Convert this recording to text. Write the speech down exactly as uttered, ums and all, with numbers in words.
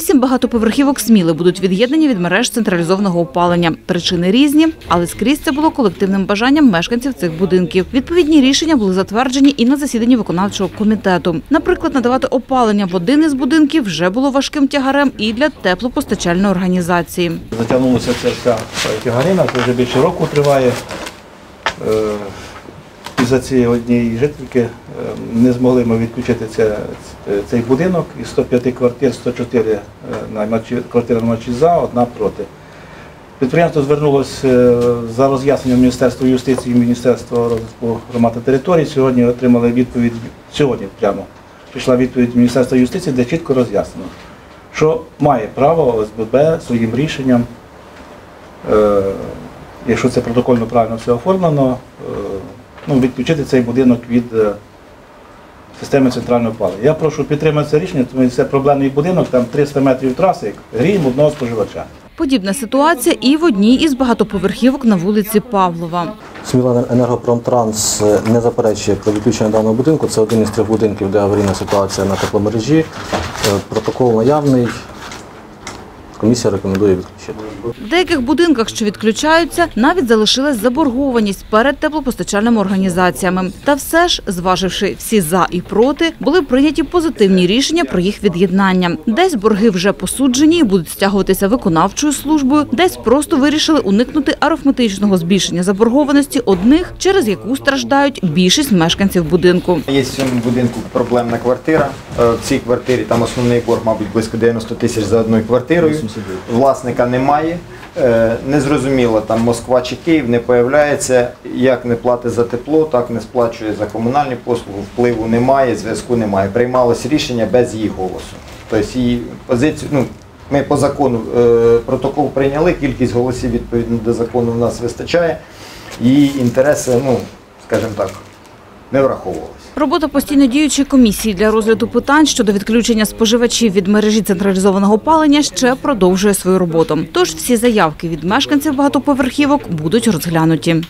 Вісім багатоповерхівок Сміли будуть від'єднані від мереж централізованого опалення. Причини різні, але скрізь це було колективним бажанням мешканців цих будинків. Відповідні рішення були затверджені і на засіданні виконавчого комітету. Наприклад, надавати опалення в один із будинків вже було важким тягарем і для теплопостачальної організації. Затягнулася ця вся тягарина, це вже більше року триває. Із-за цієї однієї жительки не змогли ми відключити це, цей будинок. Із сто п'яти квартир сто чотири квартири наймачі за, одна проти. Підприємство звернулося за роз'ясненням Міністерства юстиції і Міністерства розвитку громад та територій. Сьогодні отримали відповідь, сьогодні прямо прийшла відповідь Міністерства юстиції, де чітко роз'яснено, що має право О С Б Б своїм рішенням, е, якщо це протокольно правильно все оформлено, е, ну, відключити цей будинок від е, системи центрального опалення. Я прошу підтримати це рішення, тому що це проблемний будинок, там триста метрів траси, гріємо одного споживача. Подібна ситуація і в одній із багатоповерхівок на вулиці Павлова. Сміла-Енергопромтранс не заперечує про відключення даного будинку. Це один із трьох будинків, де аварійна ситуація на тепломережі. Протокол наявний. Комісія рекомендує відключити. В деяких будинках, що відключаються, навіть залишилась заборгованість перед теплопостачальними організаціями. Та все ж, зваживши всі «за» і «проти», були прийняті позитивні рішення про їх від'єднання. Десь борги вже посуджені і будуть стягуватися виконавчою службою, десь просто вирішили уникнути арифметичного збільшення заборгованості одних, через яку страждають більшість мешканців будинку. Є в цьому будинку проблемна квартира. В цій квартирі там основний борг, мабуть, близько дев'яносто тисяч за одною квартирою. Власника немає, незрозуміло, там Москва чи Київ не появляється, як не платить за тепло, так не сплачує за комунальні послуги, впливу немає, зв'язку немає. Приймалось рішення без її голосу. Тобто її позицію, ну, ми по закону протокол прийняли, кількість голосів відповідно до закону в нас вистачає, її інтереси, ну, скажімо так, не враховувалися. Робота постійно діючої комісії для розгляду питань щодо відключення споживачів від мережі централізованого опалення ще продовжує свою роботу. Тож всі заявки від мешканців багатоповерхівок будуть розглянуті.